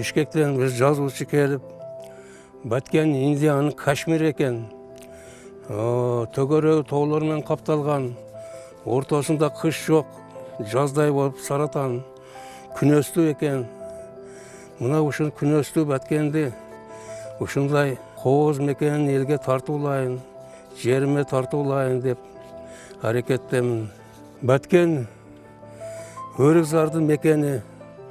Бишкектен біз жазушы келіп, Баткен Индияның Кашмир екен. Төгөрі тоолормен қапталған, ортасында қыш жоқ, жаздай болып Саратан. Күнөстүү екен. Мына ушун күнөстүү Баткенди ушундай кооз мекенин элге тартуулайын, жериме тартуулайын деп аракеттемин. Баткен өрүкзардын мекени.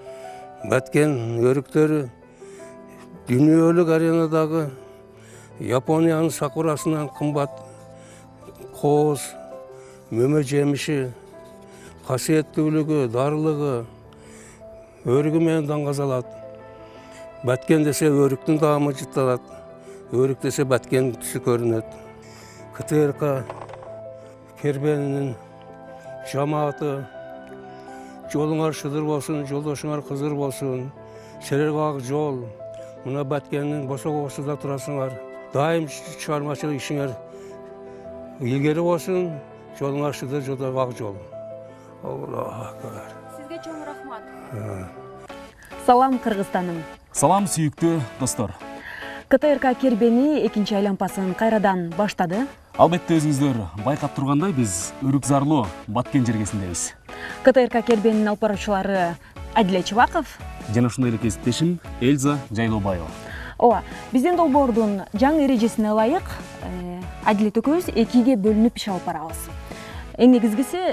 Баткен өрүктөрү дүйнөлүк аренадагы Япониянын сакурасынан кымбат кооз, мөмө жемиши, касиеттүүлүгү, дарылыгы, өрүгү менен даңгазалат. Баткен десе өрүктүн даамы жытталат, өрүк десе Баткен түсү көрүнөт. КТРК кербенинин жамааты жолуңар шыдыр болсун, жолдошуңар кызыр болсун, серерге ак жол. Мына Баткендин босогосуда турасыңар. Дайым чыгармачылык ишиңер илгери болсун, жолуңар шыдыр, жолдо ак жол. Аллах акбар. Сизге чоң рахмат. Салам Кыргызстаным. Салам сүйүктүү достор. КТРК кербени экинчи айлампасын кайрадан баштады. Албетте өзүңүздөр байкап тургандай биз Өрүкзарлуу Баткен жергесиндебиз. КТРК кербенинин алып баруучулары Адилет Чыбаков Жана ушундай эле кесиптешим Эльза Жайлообаева. Ооба, биздин долбоордун жаңы эрежесине ылайык Адилет экөөбүз экиге бөлүнүп иш алып барабыз. Эң негизгиси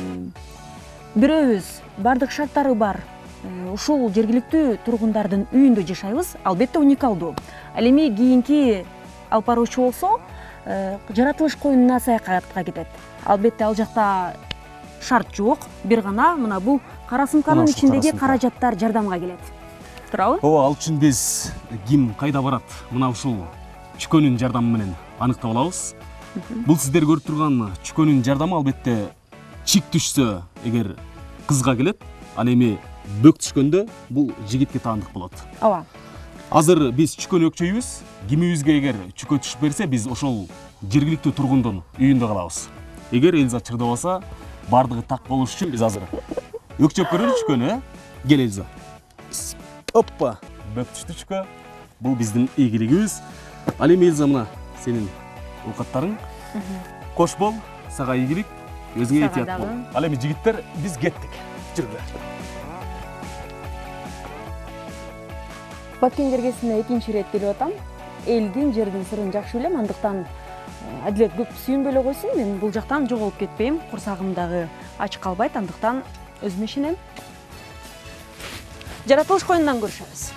бирөөбүз бардык шарттары бар ушул жергиликтүү тургундардын үйүндө жашайбыз, албетте уникалдуу. Ал эми кийинки алып баруучу болсо жаратылыш коюнуна саякатка кетет. Албетте ал жакта шарт жок, бир гана мына бул кара сумканын ичиндеги каражаттар жардамга келет. Туурабы? Ооба, ал үчүн биз ким кайда барат, мына ушул чүкөнүн жардамы менен аныктап алабыз. Бул сиздер көрүп турган чүкөнүн жардамы албетте чик түшсө эгер кызга келет, ал эми бөк түшкөндө бул жигитке таандык болот. Ооба. Азыр биз чүкөн өкчөйбүз, кимибизге эгер чүкө түшүп берсе, биз ошол жергиликтүү тургундун үйүндө калабыз. Эгер Эльза чырдабаса, бардыгы так болуш үчүн биз азыр өкчөп көрөлү чүкөнү. Кел Эльза. Оппа, бөк түштү чүкө. Бул биздин ийгилигибиз. Ал эми Эльза, мына сенин оокаттарың. Кош бол, сага ийгилик, өзүңө этият бол. Ал эми жигиттер, биз кеттик. Жүргүлөр. Баткен жергесине экинчи ирет келип атам. Элдин, жердин сырын жакшы билем, андыктан Адилет көп сүйүнбөй эле койсун, мен бул жактан жоголуп кетпейм. Курсагым дагы ач калбайт, андыктан өзүмө ишенем. Жаратылыш коюнунан көрүшөбүз.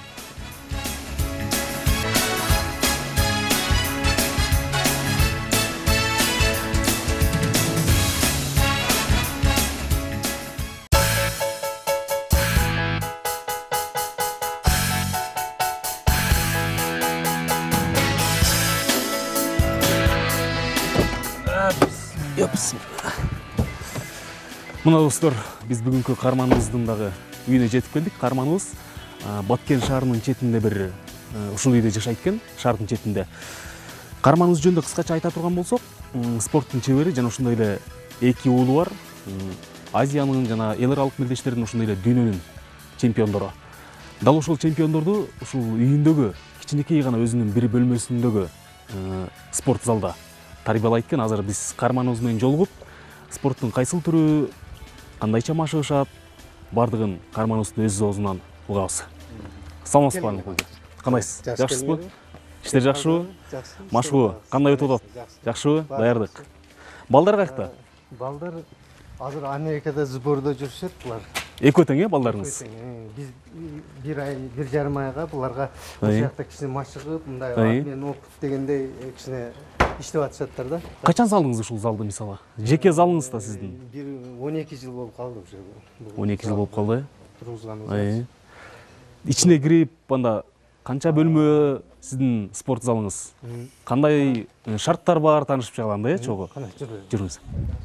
Мына достор, биз бүгүнкү каарманыбыздын дагы үйүнө жетип келдик. Каарманыбыз Баткен шаарынын четинде бир ушул үйдө жашайт экен, шаардын четинде. Каарманыбыз жөнүндө кыскача айта турган болсок, спорттун чебери жана ушундай эле эки уулу бар. Азиянын жана эл аралык мелдештердин ушундай эле дүйнөнүн чемпиондору. Дал ушул чемпиондорду ушул үйүндөгү кичинекей гана өзүнүн бир бөлмөсүндөгү спорт залда тарбиялайт экен. Азыр биз каарманыбыз менен жолугуп, спорттун кайсыл түрү, кандайча машыгышат, бардыгын каарманыбыздын өз оозунан угабыз. Саламатсызбы? Кандайсыз? Жакшысызбы? Иштер жакшыбы? Машыгуу кандай өтүп атат? Жакшыбы? Даярдык. Балдар каякта? Балдар азыр Америкада сбордо жүрүшөт булар. Эки тең, балдарыңыз? Биз бир ай, бир жарым айга буларга ошол жакта кичине машыгып, мындай мен опыт дегендей кичине иштеп атышаттар да. Качан салдыңыз ушул залды мисалы? Жеке залыңыз да сиздин? Бир 12 жыл болуп калды уже. 12 жыл болуп калды. Тургузганыбыз. Ичине кирип, анда канча бөлмө сиздин спорт залыңыз? Кандай шарттар бар, таанышып чыгалы, чогуу? Кана жүрүңүз.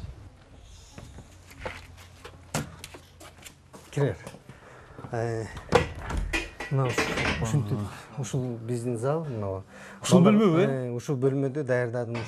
Кирер. Мына ушинтип, ушул биздин зал, мына. Ушул бөлмөбү? Ушул бөлмөдө даярдадым.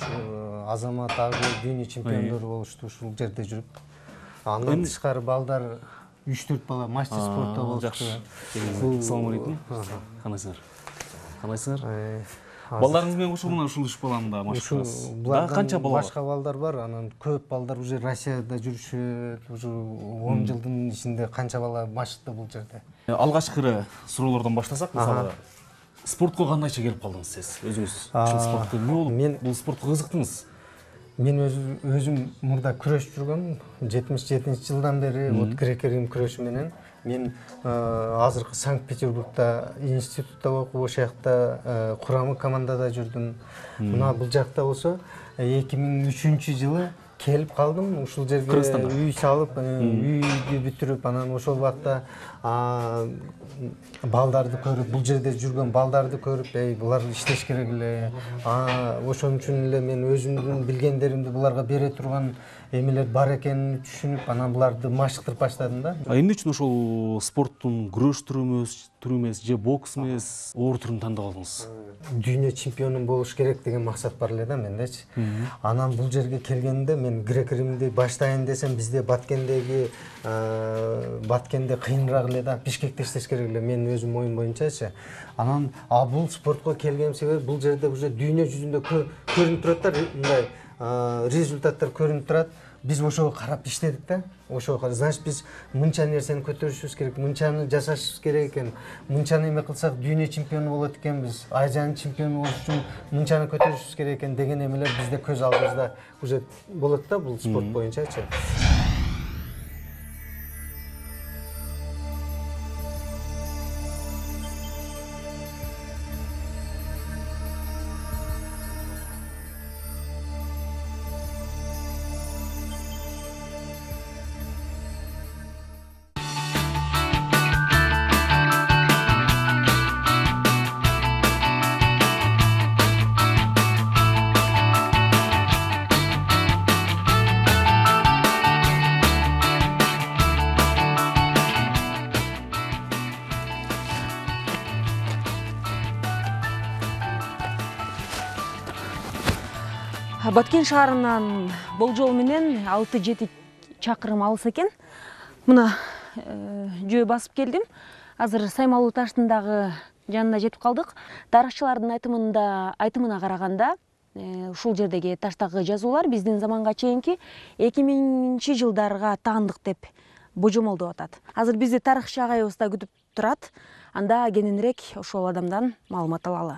Азамат агы дүйнө чемпиондору болушту ушул жерде жүрүп. Андан тышкары балдар 3-4 бала мастер спортта болчу. Assalamu alaikum. Кандайсыңар? Балдарыңыз менен кошо мына ушул 3 баланы да машыктырасыз. Дагы канча бала бар? Башка балдар бар, анан көп балдар уже Россияда жүрүшөт, уже 10 жылдын ичинде канча бала машыкты бул жерде. Алгачкы суроолордон баштасак, мисалы спортко кандайча келип калдыңыз сиз? Өзүңүз ушул спортко эмне болуп бул спортко кызыктыңыз? Мен өзүм мурда күрөшүп жүргөм, 77-жылдан бери вот грек-рим күрөшү менен. Мен азыркы Санкт-Петербургда институтта окуп, ошол жакта курамы командада жүрдүм. Мына бул жакта болсо 2003-жылы келип калдым, ушул жерге үй салып, үйдү бүтүрүп, анан ошол убакта балдарды көрүп, бул жерде жүргөн балдарды көрүп, булар иштеш керек эле. Ошон үчүн эле мен өзүмдүн билгендеримди буларга бере турган эмелер бар экенин түшүнүп, анан буларды машыктырып баштадым да. Эмне үчүн ошол спорттун күрөш түрү эмес, же бокс эмес, оор түрүн тандап алдыңыз? Дүйнө чемпиону болуш керек деген максат бар эле да мендечи. Анан бул жерге келгенде мен грек-римди баштайын десем, бизде Баткенде кыйыныраак эле да, Бишкекте иштеш керек эле, менин өзүм оюм боюнчачы. Анан бул спортко келгеним себеби бул жерде уже дүйнө жүзүндө көрүнүп турат да, мындай результаттар көрүнүп турат. Биз ошого карап иштедик да. Ошого, значит, биз мынча нерсени көтөрүшүбүз керек, мынчаны жасашыбыз керек экен. Мынчаны эме кылсак дүйнө чемпиону болот экенбиз. Азиянын чемпиону болуш үчүн мынчаны көтөрүшүбүз керек экен деген эмелер бизде көз алдыбызда уже болот да, бул спорт боюнчачы. Баткен шаарынан болжол менен 6-7 чакырым алыс экен. Мына жөө басып келдим. Азыр Саймалуу таштын дагы жанына жетип калдык. Тарыхчылардын айтымына караганда, ушул жердеги таштагы жазуулар биздин заманга чейинки 2000-жылдарга таандык деп божомолдоп атат. Азыр бизди тарыхчы агайыбыз да күтүп турат. Анда кененирээк ошол адамдан маалымат алалы.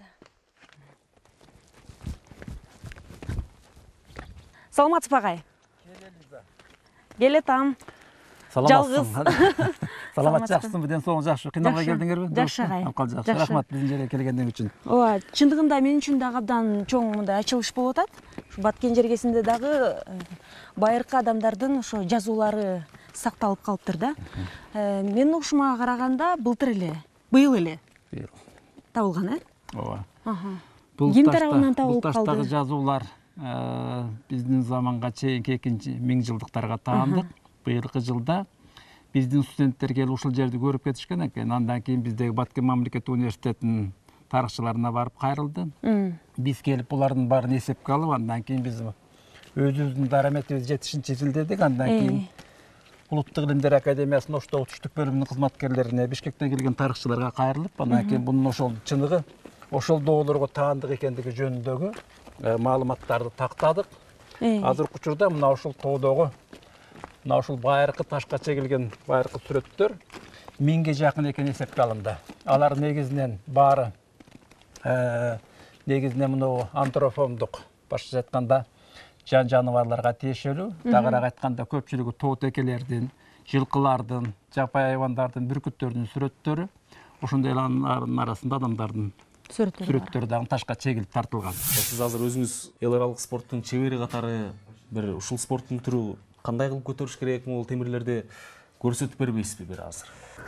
Саламатсызбы агай? Келетам. Жалгыз. Саламат жакшысыңбы? Ден соолугуң жакшыбы? Кыйналбай келдиңерби? Жакшы агай. Жакшы. Рахмат биздин жерге келгендиң үчүн. Ооба, чындыгында мен үчүн дагы абдан чоң мындай ачылыш болуп атат. Ушу Баткен жергесинде дагы байыркы адамдардын ошо жазуулары сакталып калыптыр да. Менин угушума караганда быйыл эле табылган, Ооба. Ким тарабынан табылып калды? Бул таштагы жазуулар биздин заманга чейинки 2000-жылдыктарга таандык. Быйылкы жылда биздин студенттер келип ушул жерди көрүп кетишкен экен. Андан кийин биздеги Баткен мамлекеттик университетинин тарыхчыларына барып кайрылды. Биз келип булардын баарын эсепке алып, андан кийин биз өзүбүздүн дараметибизди жетишинче изилдедик. Андан кийин Улуттук илимдер академиясынын Ошто окутуштук бөлүмүнүн кызматкерлерине, Бишкектен келген тарыхчыларга кайрылып, андан кийин бунун ошол чыныгы, ошол доолорго таандык экендиги жөнүндөгү маалыматтарды тактадык. Азыркы учурда мына ушул тоодогу мына ушул байыркы ташка чегилген байыркы сүрөттөр 1000ге жакын экени эсепке алынды. Алар негизинен баары негизинен мына антропомдук, башкача айтканда жан жаныбарларга тиешелүү, дагыраак айтканда көпчүлүгү тоо текелердин, жылкылардын, жапайы хайвандардын, бүркүттөрдүн сүрөттөрү, ошондой эле анын арасында адамдардын сүрөттөрү дагы ташка чегилип тартылган. Сиз азыр өзүңүз эл аралык спорттун чебери катары бир ушул спорттун түрү кандай кылып көтөрүш керек, могул темирлерди көрсөтүп бербейсизби бир азыр?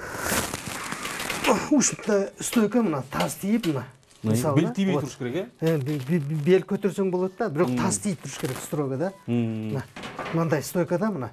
Ушундай стойка мына таз тийип мына. Бел тийбей туруш керек, бел көтөрсөң болот да, бирок таз тийип туруш керек строго да. Мындай стойкада мына.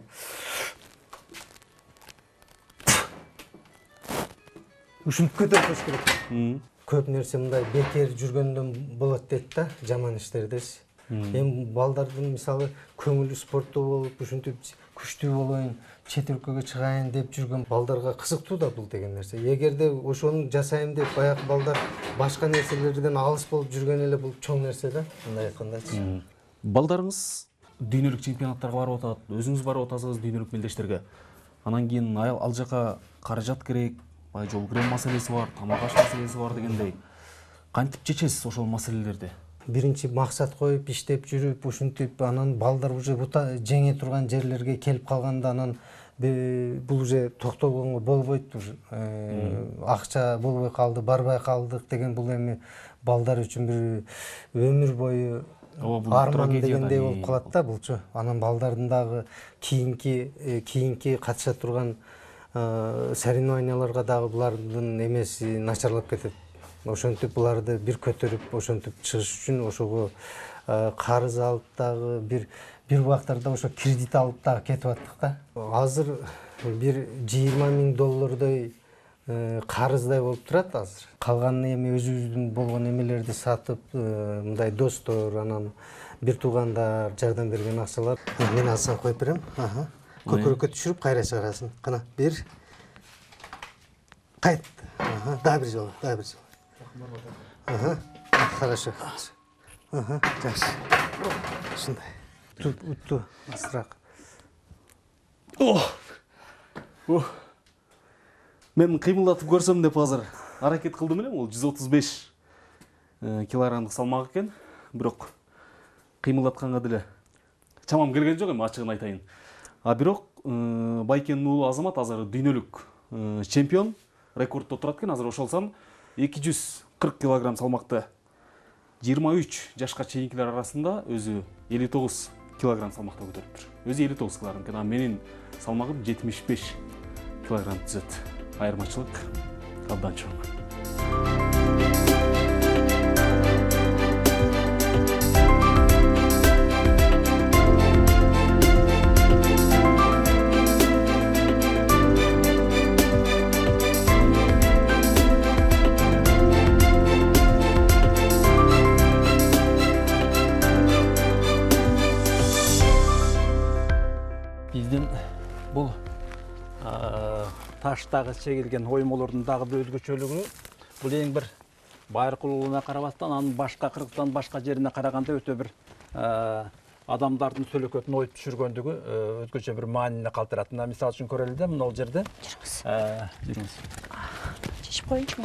Ушинтип көтөрүп туруш керек. Көп нерсе мындай бекер жүргөндөн болот дейт да, жаман иштердеси. Эми балдардын мисалы көңүлү спортто болуп, ушинтип күчтүү болоюн, чет өлкөгө чыгайын деп жүргөн балдарга кызыктуу да бул деген нерсе. Эгерде ошону жасайм деп баягы балдар башка нерселерден алыс болуп жүргөн эле бул чоң нерсе да, мындай айткандачы. Балдарыңыз дүйнөлүк чемпионаттарга барып атат, өзүңүз барып атасыз дүйнөлүк мелдештерге. Анан кийин ал жака каражат керек, жол кирем маселеси бар, тамак аш маселеси бар дегендей. Кантип чечесиз ошол маселелерди? Биринчи максат коюп иштеп жүрүп, ушинтип анан балдар уже жеңе турган жерлерге келип калганда анан бул уже токтолгонго болбойт. Акча болбой калды, барбай калдык деген бул эми балдар үчүн бир өмүр бою арман дегендей болуп калат да булчу. Анан балдардын дагы кийинки катыша турган соревнованияларга дагы булардын эмеси начарлап кетет. Ошентип буларды бир көтөрүп, ошентип чыгыш үчүн ошого карыз алып дагы бир убактарда ошо кредит алып дагы кетип аттык да. Азыр бир $20,000 карыздай болуп турат азыр. Калганы эми өзүбүздүн болгон эмелерди сатып, мындай достор, анан бир туугандар жардам берген акчалар. Мен алсам коюп берем. Көкөрөккө түшүрүп кайра чыгарасын. Кана бир. Кайт. Дагы бир жолу, Хорошо. Жакшы. Ушундай. Утту, астыраак. Мен кыймылдатып көрсөм деп азыр аракет кылдым элем. Ол 135 килограммдык салмак экен. Бирок кыймылдатканга деле чамам келген жок эми, ачыгын айтайын. Бирок Байкенин уулу Азамат азыр дүйнөлүк чемпион, рекордто турат экен. Азыр ошолсам 240 килограмм салмакты 23 жашка чейинкилер арасында өзү 59 килограмм салмакта көтөрүптүр. Өзү 59 килограмм экен, менин салмагым 75 килограмм түзөт. Айырмачылык абдан чоң. Биздин бул таштагы чегилген оймолордун дагы бир өзгөчөлүгү, бул эң бир байыркулууна карабастан, анын башка Кыргызстан башка жерине караганда өтө бир адамдардын сөлөкөтүн оюп түшүргөндүгү өзгөчө бир маанине калтырат. Мына мисалы үчүн көрөлү да, мына жерде. Жүрүңүз. Чечип коеюнчуму?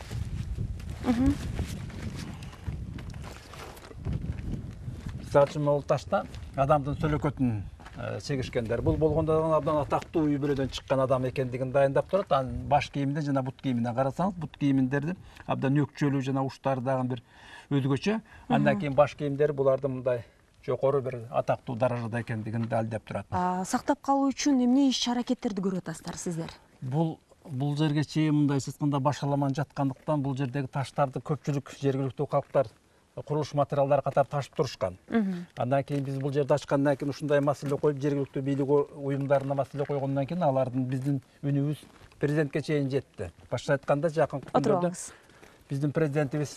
Мисалы үчүн бул ташта адамдын сөлөкөтүн чегишкендер. Бул болгондо абдан атактуу үй бүлөдөн чыккан адам экендигин дайындап турат. Анын баш кийиминден жана бут кийимине карасаңыз, бут кийимдерди абдан өкчөлүү жана уштары дагы бир өзгөчө. Андан кийин баш кийимдери булардын мындай жогору бир атактуу даражада экендигин далилдеп турат. Сактап калуу үчүн эмне иш-аракеттерди көрүп атасыздар сиздер? Бул жерге чейин мындай сыскында башаламан жаткандыктан бул жердеги таштарды көпчүлүк жергиликтүү калктар курулуш материалдары катары ташып турушкан. Андан кийин биз бул жерди ачкандан кийин ушундай маселе коюп, жергиликтүү бийлик уюмдарына маселе койгондон кийин алардын биздин үнүбүз президентке чейин жетти. Башкача айтканда, жакынкы күндөрдө биздин президентибиз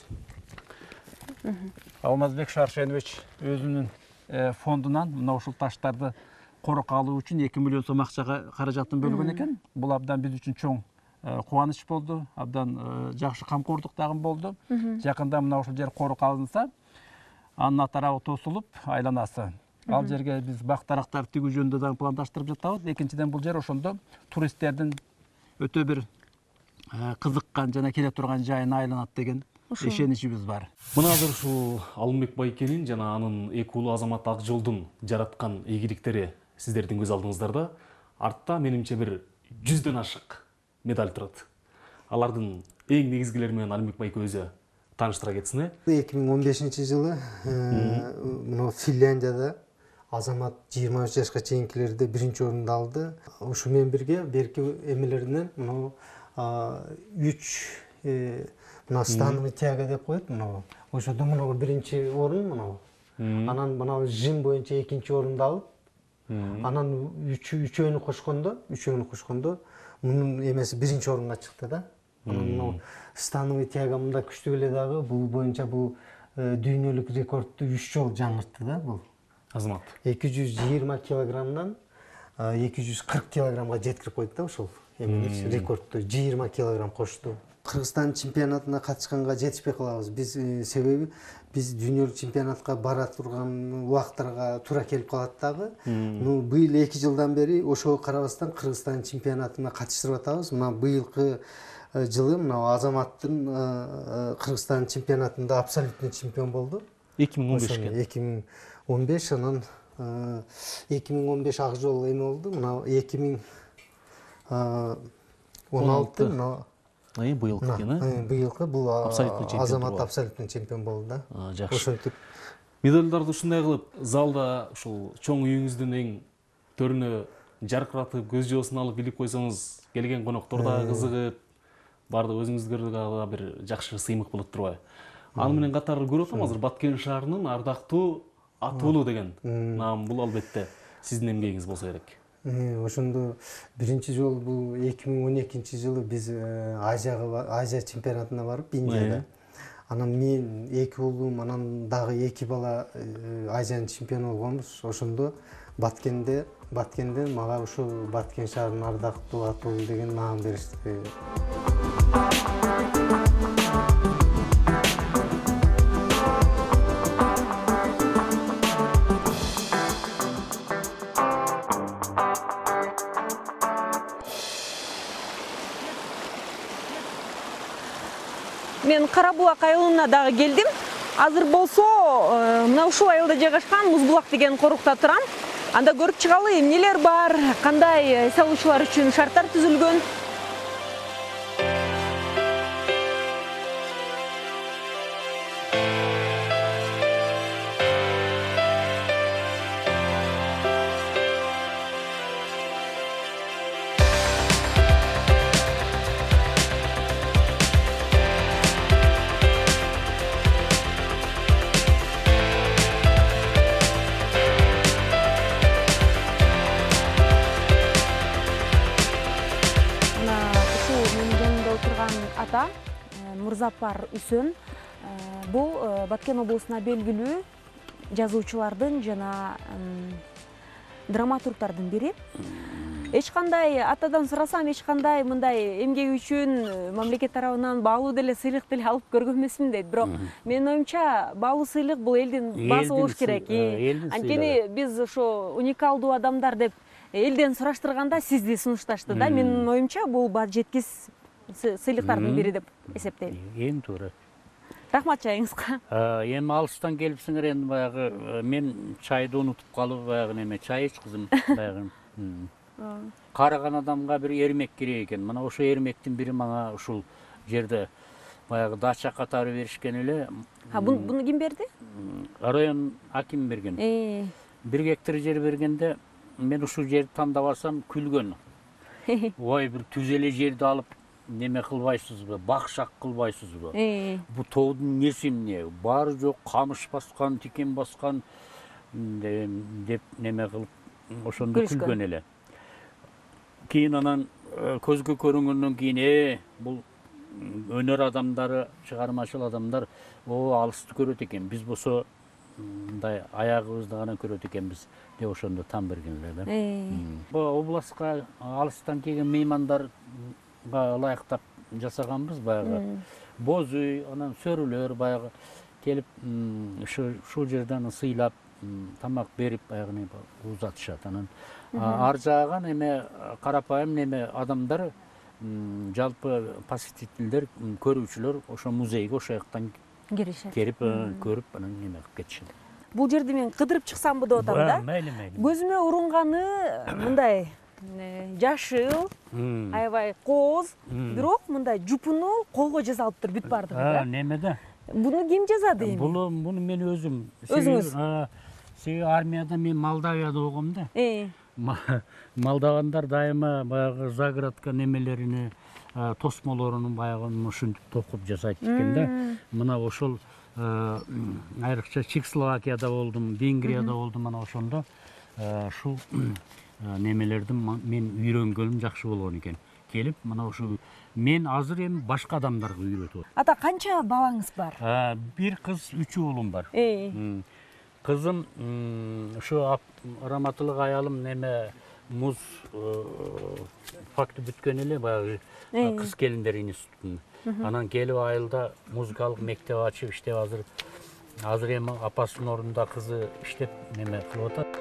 Алмазбек Шаршенович өзүнүн фондунан мына ушул таштарды корокко алуу үчүн 2 миллион сом акчага каражатын бөлгөн экен. Бул абдан биз үчүн чоң кубаныч болду, абдан жакшы камкордук дагы болду. Жакында мына ушул жер корокко алынса, анын атарабы тосулуп, айланасы. Ал жерге биз бак дарактарды тигүү жөнүндө дагы пландаштырып жатабыз. Экинчиден бул жер ошондо туристтердин өтө бир кызыккан жана келе турган жайына айланат деген ишеничибиз бар. Мына азыр ушул Алымбек Байкенин жана анын эки уулу Азамат Акжолдун жараткан ийгиликтери сиздердин көз алдыңыздарда. Артта менимче бир 100дөн ашык медаль турат. Алардын эң негизгилери менен Алымбек Байке өзү тааныштыра кетсин. 2015-жылы мына Финляндияда Азамат 23 жашка чейинкилерде биринчи орунду алды. Ушу менен бирге берки эмелеринен мына 3 мына становый тяга деп коет. Мына ошодо мына биринчи орун мына. Анан мына жим боюнча экинчи орунду алып, анан үчөөнү кошкондо мунун эмеси биринчи орунга чыкты да. Анан становый тяга мында күчтүү эле дагы бул боюнча бул дүйнөлүк рекордду 3 жолу жаңыртты да бул. Азамат. 220 килограммдан 240 килограммга жеткирип койду да ушул эмелерчи рекордду 20 килограмм кошту. Кыргызстан чемпионатына катышканга жетишпей калабыз. Биз себеби биз дүйнөлүк чемпионатка бара турган убакыттарга туура келип калат дагы. Быйыл 2 жылдан бери ошого карабастан Кыргызстан чемпионатына катыштырып атабыз. Мына быйылкы жылы мына Азаматтын Кыргызстан чемпионатында абсолютный чемпион болду. 2015 2015 анан 2015 ак жол эме болду. Мына 2016 мына быйылкы экен, быйылкы бул абсолютный Азамат абсолютный чемпион болду да. Жакшы. Ошентип Медальдарды ушундай кылып залда ушул чоң үйүңүздүн эң төрүнө жаркыратып көз жоосун алып илип койсоңуз, келген коноктор да кызыгып, баардык өзүңүзгө да бир жакшы сыймык болот турбайбы? Аны менен катар көрүп атам азыр Баткен шаарынын ардактуу ат уулу деген наам. Бул албетте сиздин эмгегиңиз болсо керек. Ошондо биринчи жолу бул 2012 жылы биз Азия чемпионатына барып Индияда. Анан мен 2 уулум, анан дагы 2 бала Азиянын чемпиону болгонбуз. Ошондо Баткенде мага ушул Баткен шаарынын ардактуу ат уулу деген наам беришти. Мен Карабулак айылына дагы келдим. Азыр болсо мына ушул айылда жайгашкан Музбулак деген корукта турам. Анда көрүп чыгалы эмнелер бар, кандай салуучулар үчүн шарттар түзүлгөн. Ата Мырзапар Үсөн бул Баткен облусуна белгилүү жазуучулардын жана драматургдардын бири. Эч кандай атадан сурасам, эч кандай мындай эмгеги үчүн мамлекет тарабынан баалуу деле сыйлык деле алып көргөн эмесмин дейт. Бирок менин оюмча баалуу сыйлык бул элдин баасы болуш керек. Анткени биз ошо уникалдуу адамдар деп элден сураштырганда сизди сунушташты да. Менин оюмча бул баат жеткис сыйлыктардын бири деп эсептейм. Эң туура. Рахмат чайыңызга. Эми алыстан келипсиңер, эми баягы мен чайды унутуп калып баягы неме чай ичкизим баягы. Караган адамга бир эрмек керек экен. Мына ошо эрмектин бири мага ушул жерде баягы дача катары беришкен эле. Буну ким берди? Район аким берген. 1 гектар жер бергенде мен ушул жерди тандап алсам күлгөн. Ой, бир түз эле жерди алып неме кылбайсызбы, бакшак кылбайсызбы? Бу тоодун неси эмне? Баары жок, камыш баскан, тикен баскан деп неме кылып ошондо күлгөн эле. Кийин анан көзгө көрүнгөндөн кийин бул өнөр адамдары, чыгармачыл адамдар алысты көрөт экен. Биз болсо мындай аягыбызды гана көрөт экенбиз деп ошондо там берген эле да. Бу областка алыстан келген меймандарга ылайыктап жасаганбыз баягы. Боз үй, анан сөрүлөр баягы келип ушул жерден сыйлап, тамак берип баягы узатышат. Анан ар жаган эме карапайым неме адамдар, жалпы посетительдер, көрүүчүлөр ошо музейге ошол жактан келип көрүп анан неме кылып кетишет. Бул жерди мен кыдырып чыксамбы деп атам да. Мейли. Көзүмө урунганы мындай жашыл, аябай кооз, бирок мындай жупуну колго жасалыптыр бүт бардыгы да. Немеде? Буну ким жазады эми? Буну мен өзүм. Өзүңүз? Себеби армияда мен Молдавияда болгом да. Молдавандар дайыма баягы заградка немелерини, тосмолорун баягы ушинтип токуп жасайт экен да. Мына ошол айрыкча Чехословакияда болдум, Венгрияда болдум, мана ошондо ушул немелердин мен үйрөнгөнүм жакшы болгон экен. Келип, мына ушул мен азыр эми башка адамдарга үйрөтүп. Ата, канча балаңыз бар? 1 кыз, 3 уулум бар. Кызым ушу раматылык аялым неме муз факты бүткөн эле баягы кыз келиндер институтун. Анан келип айылда музыкалык мектеп ачып иштеп азыр эми апасынын ордунда кызы иштеп неме кылып атат.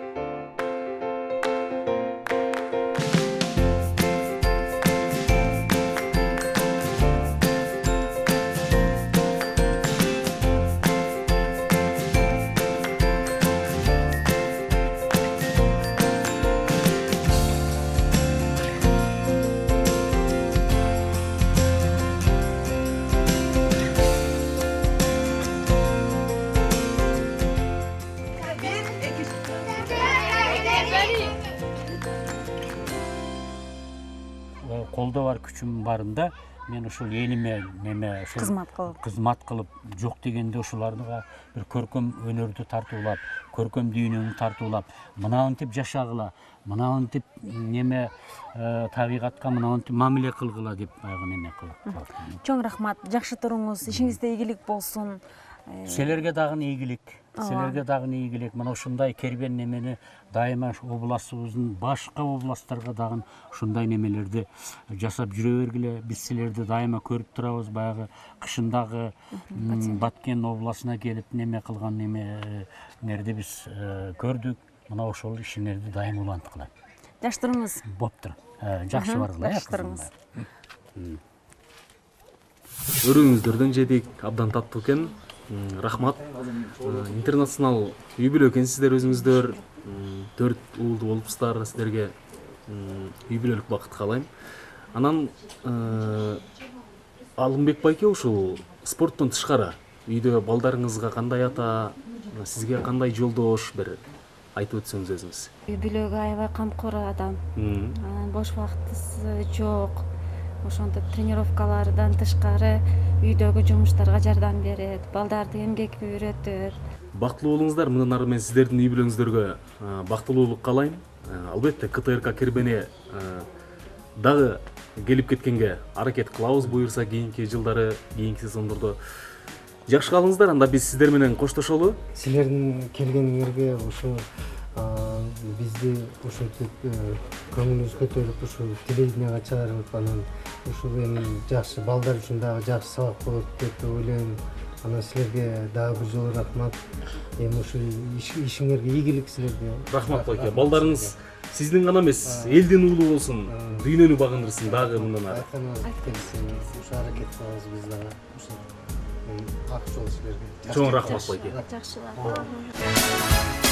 Колдо бар күчүм барында мен ушул элиме неме кызмат кылып жок дегенде ушуларга бир көркөм өнөрдү тартуулап, көркөм дүйнөнү тартуулап, мынантип жашагыла, мынантип неме табигатка мынантип мамиле кылгыла деп баягы неме кылып. Чоң рахмат, жакшы туруңуз, ишиңизде ийгилик болсун. Силерге дагы ийгилик. Силерге дагы ийгилик. Мына ушундай кербен немени дайыма областыбыздын башка областтарга дагы ушундай немелерди жасап жүрө бергиле. Биз силерди дайыма көрүп турабыз. Баягы кышындагы Баткен областына келип неме кылган немелерди биз көрдүк. Мына ошол ишиңерди дайыма уланткыла. Жакшы туруңуз. Боптур. Жакшы баргыла. Жакшы туруңуз. Өрүүңүздөрдөн жедик, абдан таттуу экен. Рахмат. Интернационал үй бүлө экенсиздер өзүңүздөр. 4 уулду болупсуздар, сиздерге үй бүлөлүк бакыт каалайм. Анан Алымбек байке ушул спорттон тышкары үйдө балдарыңызга кандай ата, сизге кандай жолдош бир айтып өтсөңүз өзүңүз. Үй бүлөгө аябай камкор адам. Бош убактысы жок. Ошондо тренировкалардан тышкары үйдөгү жумуштарга жардам берет, балдарды эмгекке үйрөтөт. Бактылуу болуңуздар. Мындан ары мен сиздердин үй бүлөңүздөргө бактылуулук каалайм. Албетте КТРК Кербене дагы келип кеткенге аракет кылабыз буюрса кийинки жылдары, кийинки сезондордо. Жакшы калыңыздар, анда биз сиздер менен коштошолу. Силердин келгениңерге ушу бизди ушинтип көңүлүбүз көтөрүп ушул телевиденияга чыгарып, анан ушул эми жакшы балдар үчүн дагы жакшы сабак болот деп ойлойм. Анан силерге дагы бир жолу рахмат. Эми ушул ишиңерге ийгилик силерге. Рахмат байке. Балдарыңыз сиздин гана эмес, элдин уулу болсун, дүйнөнү багындырсын дагы мындан ары. Ушу аракет кылабыз биз дагы. Ушул ак жол силерге. Чоң рахмат байке. Жакшы.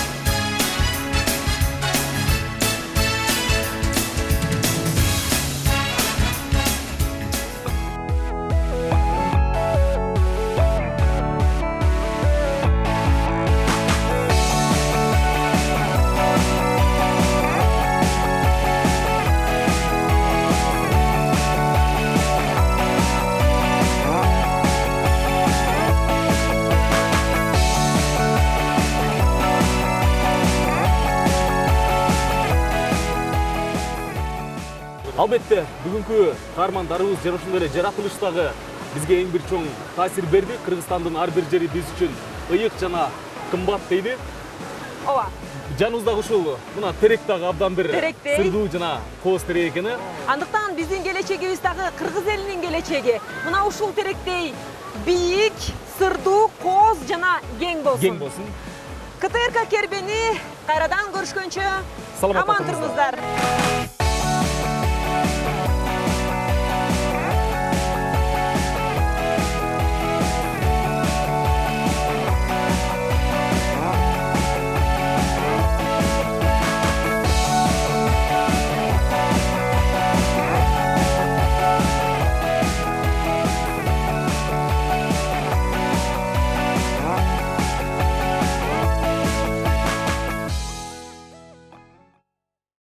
Албетте, бүгүнкү каармандарыбыз жана ушундай эле жаратылыштагы бизге эң бир чоң таасир берди. Кыргызстандын ар бир жери биз үчүн ыйык жана кымбат дейди. Ооба. Жаныбыздагы ушул мына терек дагы абдан бир сырдуу жана кооз терек экен. Андыктан биздин келечегибиз дагы кыргыз элинин келечеги. Мына ушул теректей бийик, сырдуу, кооз жана кең болсун. Кең болсун. КТРК Кербени кайрадан көрүшкөнчө Саламат аман туруңуздар.